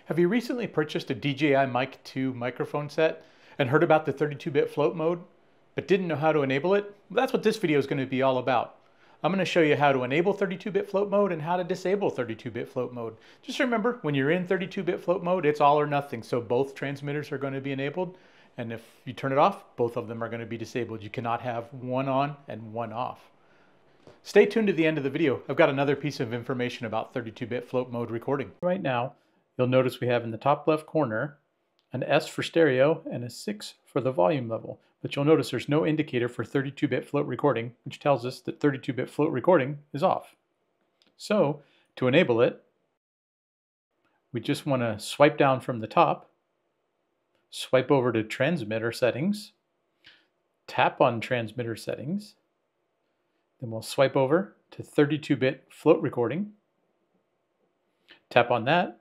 Have you recently purchased a DJI Mic 2 microphone set and heard about the 32-bit float mode, but didn't know how to enable it? Well, that's what this video is going to be all about. I'm going to show you how to enable 32-bit float mode and how to disable 32-bit float mode. Just remember, when you're in 32-bit float mode, it's all or nothing, so both transmitters are going to be enabled, and if you turn it off, both of them are going to be disabled. You cannot have one on and one off. Stay tuned to the end of the video. I've got another piece of information about 32-bit float mode recording. Right now, you'll notice we have in the top left corner an S for stereo and a 6 for the volume level. But you'll notice there's no indicator for 32-bit float recording, which tells us that 32-bit float recording is off. So, to enable it, we just want to swipe down from the top, swipe over to transmitter settings, tap on transmitter settings, then we'll swipe over to 32-bit float recording, tap on that,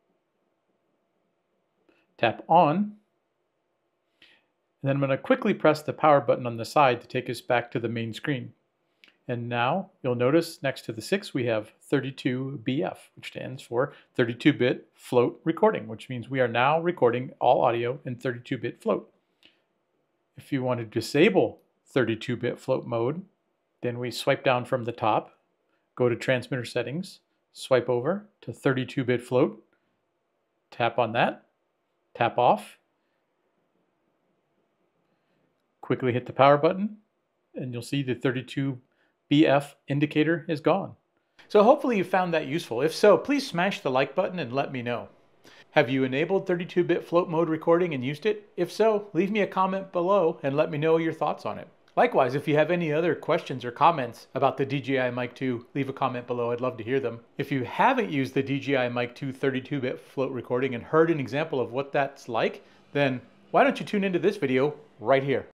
tap on, and then I'm going to quickly press the power button on the side to take us back to the main screen. And now you'll notice next to the 6 we have 32BF, which stands for 32-bit float recording, which means we are now recording all audio in 32-bit float. If you want to disable 32-bit float mode, then we swipe down from the top, go to transmitter settings, swipe over to 32-bit float, tap on that, tap off, quickly hit the power button, and you'll see the 32BF indicator is gone. So hopefully you found that useful. If so, please smash the like button and let me know. Have you enabled 32-bit float mode recording and used it? If so, leave me a comment below and let me know your thoughts on it. Likewise, if you have any other questions or comments about the DJI Mic 2, leave a comment below. I'd love to hear them. If you haven't used the DJI Mic 2 32-bit float recording and heard an example of what that's like, then why don't you tune into this video right here?